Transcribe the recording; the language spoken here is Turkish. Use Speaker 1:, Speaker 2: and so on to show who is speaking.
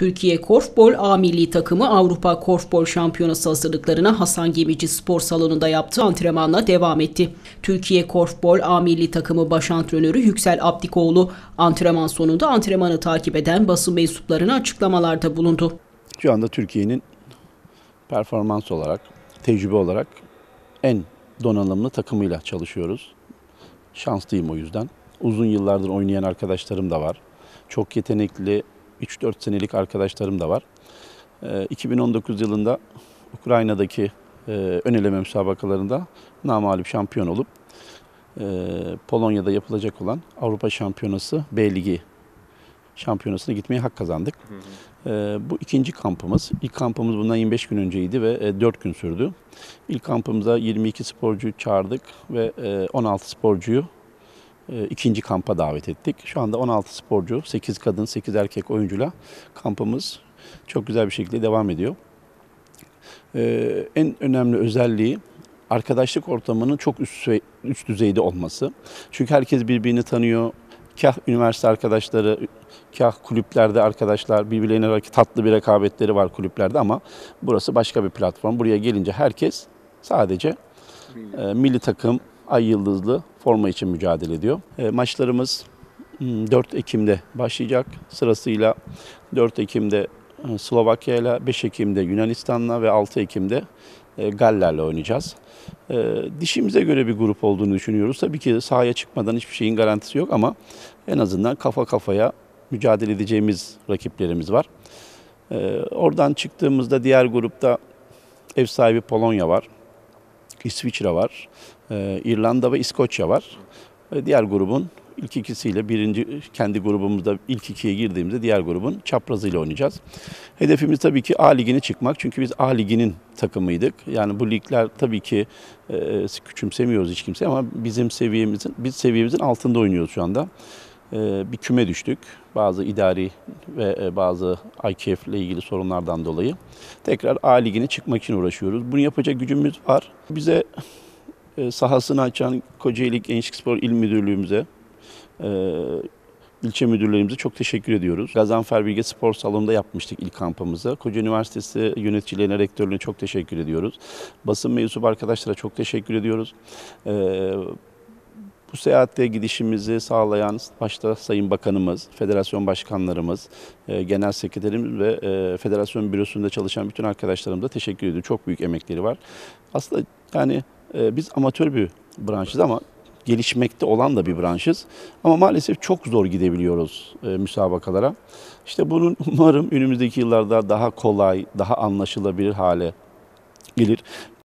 Speaker 1: Türkiye Korfbol A Milli Takımı Avrupa Korfbol Şampiyonası hazırlıklarına Hasan Gemici Spor Salonu'nda yaptığı antrenmanla devam etti. Türkiye Korfbol A Milli Takımı baş antrenörü Yüksel Abdikoğlu antrenman sonunda antrenmanı takip eden basın mensuplarına açıklamalarda bulundu.
Speaker 2: Şu anda Türkiye'nin performans olarak, tecrübe olarak en donanımlı takımıyla çalışıyoruz. Şanslıyım o yüzden. Uzun yıllardır oynayan arkadaşlarım da var. Çok yetenekli 3-4 senelik arkadaşlarım da var. 2019 yılında Ukrayna'daki ön eleme müsabakalarında namağlup şampiyon olup Polonya'da yapılacak olan Avrupa Şampiyonası B Ligi şampiyonasına gitmeye hak kazandık. Bu ikinci kampımız. İlk kampımız bundan 25 gün önceydi ve 4 gün sürdü. İlk kampımıza 22 sporcu çağırdık ve 16 sporcuyu ikinci kampa davet ettik. Şu anda 16 sporcu, 8 kadın, 8 erkek oyuncuyla kampımız çok güzel bir şekilde devam ediyor. En önemli özelliği arkadaşlık ortamının çok üst düzeyde olması. Çünkü herkes birbirini tanıyor. Kah üniversite arkadaşları, kah kulüplerde arkadaşlar, birbirlerine tatlı bir rekabetleri var kulüplerde ama burası başka bir platform. Buraya gelince herkes sadece milli takım, ay yıldızlı forma için mücadele ediyor. Maçlarımız 4 Ekim'de başlayacak. Sırasıyla 4 Ekim'de Slovakya ile, 5 Ekim'de Yunanistan'la ve 6 Ekim'de Galler'le oynayacağız. Dişimize göre bir grup olduğunu düşünüyoruz. Tabii ki sahaya çıkmadan hiçbir şeyin garantisi yok ama en azından kafa kafaya mücadele edeceğimiz rakiplerimiz var. Oradan çıktığımızda diğer grupta ev sahibi Polonya var, İsviçre var, İrlanda ve İskoçya var. Diğer grubun ilk ikisiyle kendi grubumuzda ilk ikiye girdiğimizde diğer grubun çaprazıyla oynayacağız. Hedefimiz tabii ki A Ligi'ne çıkmak. Çünkü biz A Ligi'nin takımıydık. Yani bu ligler tabii ki küçümsemiyoruz hiç kimse ama biz seviyemizin altında oynuyoruz şu anda. Bir küme düştük. Bazı idari ve bazı IKF ile ilgili sorunlardan dolayı. Tekrar A Ligi'ne çıkmak için uğraşıyoruz. Bunu yapacak gücümüz var. Bize sahasını açan Kocaeli Gençlikspor İl Müdürlüğümüze, ilçe müdürlerimize çok teşekkür ediyoruz. Gazanfer Bilge Spor Salonu'nda yapmıştık ilk kampımızı. Kocaeli Üniversitesi yöneticilerine, rektörlüğüne çok teşekkür ediyoruz. Basın mensubu arkadaşlara çok teşekkür ediyoruz. Bu seyahatte gidişimizi sağlayan başta Sayın Bakanımız, federasyon başkanlarımız, genel sekreterimiz ve federasyon bürosunda çalışan bütün arkadaşlarımıza teşekkür ediyorum. Çok büyük emekleri var. Aslında yani biz amatör bir branşız ama gelişmekte olan da bir branşız. Ama maalesef çok zor gidebiliyoruz müsabakalara. İşte bunun umarım önümüzdeki yıllarda daha kolay, daha anlaşılabilir hale gelir.